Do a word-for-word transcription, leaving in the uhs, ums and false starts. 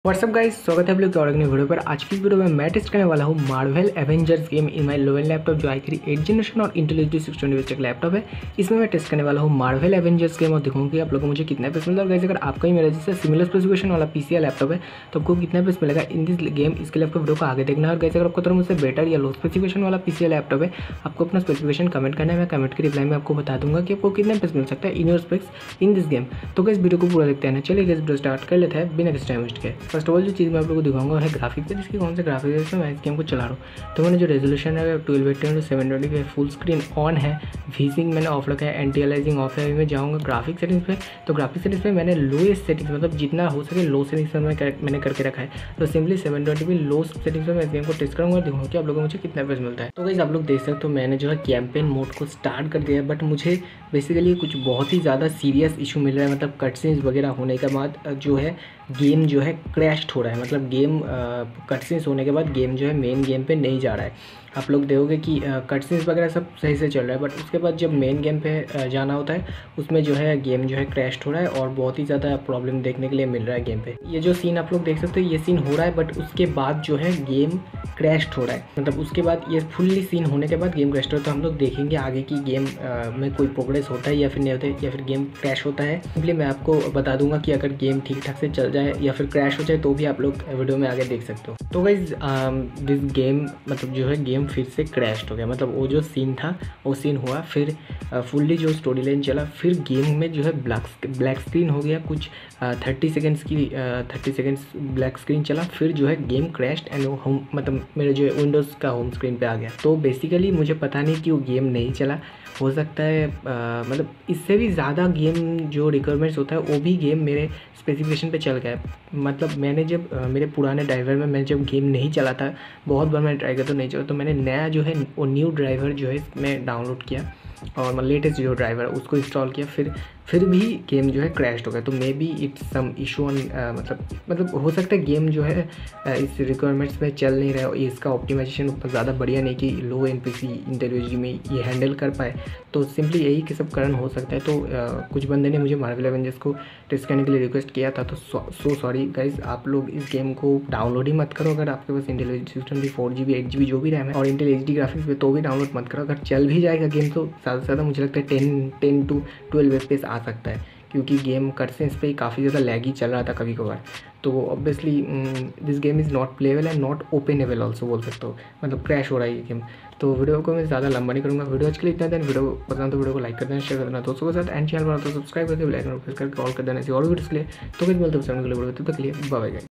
WhatsApp guys, स्वागत है आप लोग के और एक नई वीडियो पर। आज की वीडियो में मैं टेस्ट करने वाला हूँ Marvel Avengers game in my low level laptop जो आई थ्री एट जनरेशन और Intel H D six twenty का लैपटॉप है। इसमें मैं टेस्ट करने वाला हूँ मार्वल एवेंजर्स गेम और दिखाऊंगी आप लोगों को मुझे कितना पैसे मिलता है। और गाइस, अगर आपका ही मेरा जैसे सिमिलर स्पेसिफिकेशन वाला पीसी या लैपटॉप है तो आपको कितना पैसे मिलेगा इन दिस गेम, इसके लिए आपको वीडियो को आगे देखना है। और गाइस, अगर आपको तरह मुझसे बेटर या लो स्पेसिफिकेशन वाला पीसी या लैपटॉप है, आपको अपना स्पेसिफिकेशन कमेंट करना है। मैं कमेंट के रिप्लाई में आपको बता दूंगा कि आपको कितना पैसे मिल सकता है in your specs in this game. तो गाइस, वीडियो को पूरा देखते हैं ना। चलिए गाइस, वीडियो स्टार्ट कर लेते हैं बिना किसी टाइम वेस्ट के। फर्स्ट ऑफ ऑल जो चीज़ मैं आप लोगों को दिखाऊंगा है ग्राफिक्स है, जिसकी कौन से ग्राफिक्स है इसमें मैं इस गेम को चला रहा हूँ। तो मैंने जो रेजोल्यूशन है twelve eighty into seven twenty पे, फुल स्क्रीन ऑन है, वीजिंग मैंने ऑफ रखा है, एंटी अलाइजिंग ऑफ है। अभी मैं जाऊँगा ग्राफिक सेटिंग्स पे। तो ग्राफिक सेटिंग्स पे मैंने लोएस्ट सेटिंग्स, मतलब जितना हो सके लो सेटिंग्स में मैंने करके रखा है। तो सिंपली सेवन ट्वेंटी पे लो सेटिंग्स में मैं इस गेम को टेस्ट करूँगा और दिखाऊंगा कि आप लोगों को मुझे कितना पैसे मिलता है। तो गाइस, आप लोग देख सकते हो मैंने जो है कैंपेन मोड को स्टार्ट कर दिया है, बट मुझे बेसिकली कुछ बहुत ही ज़्यादा सीरियस इशू मिल रहा है। मतलब कटसीन्स वगैरह होने के बाद जो है गेम जो है क्रैश्ड हो रहा है। मतलब गेम कटसीन्स होने के बाद गेम जो है मेन गेम पे नहीं जा रहा है। आप लोग देखोगे कि कटसीन्स वगैरह सब सही से चल रहा है, बट उसके बाद जब मेन गेम पे जाना होता है उसमें जो है गेम जो है क्रैश्ड हो रहा है और बहुत ही ज़्यादा प्रॉब्लम देखने के लिए मिल रहा है गेम पे। ये जो सीन आप लोग देख सकते हो, ये सीन हो रहा है, बट उसके बाद जो है गेम क्रैश्ड हो रहा है। मतलब उसके बाद ये फुल्ली सीन होने के बाद गेम क्रैश्ड हो रहा है। तो हम लोग देखेंगे आगे की गेम में कोई प्रोग्रेस होता है या फिर नहीं होता है, या फिर गेम क्रैश होता है। सिंपली मैं आपको बता दूंगा कि अगर गेम ठीक ठाक से चल जाए या फिर क्रैश हो जाए तो भी आप लोग वीडियो में आगे देख सकते हो। तो गाइस, दिस गेम मतलब जो है गेम फिर से क्रैश हो गया। मतलब वो जो सीन था वो सीन हुआ, फिर फुल्ली जो स्टोरी लाइन चला, फिर गेम में जो है ब्लैक ब्लैक स्क्रीन हो गया। कुछ थर्टी सेकेंड्स की थर्टी सेकेंड्स ब्लैक स्क्रीन चला, फिर जो है गेम क्रैश्ड एंड होम मतलब मेरे जो है विंडोज़ का होम स्क्रीन पे आ गया। तो बेसिकली मुझे पता नहीं कि वो गेम नहीं चला, हो सकता है आ, मतलब इससे भी ज़्यादा गेम जो रिक्वायरमेंट्स होता है वो भी गेम मेरे स्पेसिफिकेशन पे चल गया। मतलब मैंने जब आ, मेरे पुराने ड्राइवर में मैंने जब गेम नहीं चला था, बहुत बार मैंने ट्राई किया तो नहीं चला, तो मैंने नया जो है वो न्यू ड्राइवर जो है इसमें डाउनलोड किया और मैं लेटेस्ट जो ड्राइवर है उसको इंस्टॉल किया, फिर फिर भी गेम जो है क्रैश्ड हो गया। तो maybe it's some issue on मतलब मतलब हो सकता है गेम जो है uh, इस रिक्वायरमेंट्स में चल नहीं रहा है। इसका ऑप्टिमाइजेशन उतना ज़्यादा बढ़िया नहीं कि low end P C Intel H D में ये हैंडल कर पाए। तो सिंपली यही के सब कारण हो सकता है। तो uh, कुछ बंदे ने मुझे मार्वल एवेंजर्स को टेस्ट करने के लिए रिक्वेस्ट किया था। तो सो सॉरी गाइस, आप लोग इस गेम को डाउनलोड ही मत करो। अगर आपके पास इंटेल एच डी सिस्टम भी four G B eight G B जो भी रैम है और इंटेल एच डी ग्राफिक्स पे, तो भी डाउनलोड मत करो। अगर चल भी जाएगा गेम तो ज़्यादा से ज़्यादा मुझे लगता है ten ten to twelve F P S आ सकता है, क्योंकि गेम कटसेंस पे काफ़ी ज़्यादा लैगी चल रहा था कभी कभार। तो obviously this game is not playable and not openable also बोल सकते हो। मतलब क्रैश हो रहा है ये गेम। तो वीडियो को मैं ज़्यादा लंबा नहीं करूँगा। वीडियो आज के लिए इतना देन वीडियो पसंद तो वीडियो को लाइक कर देना, शेयर कर देना दोस्तों के साथ, एंड चैनल पर तो सब्सक्राइब करके बेल आइकन प्रेस करके ऑल कर देना इसी और वीडियोस के लिए। तो कुछ बोलते हैं वीडियो तब तक के लिए बाय बाय।